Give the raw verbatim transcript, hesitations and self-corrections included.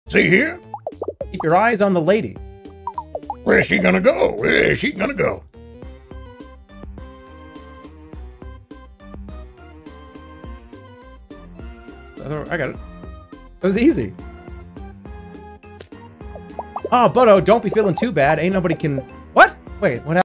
See here? Keep your eyes on the lady. Where's she gonna go? Where's she gonna go? I got it. That was easy. Oh, Butto, don't be feeling too bad. Ain't nobody can... What? Wait, what happened?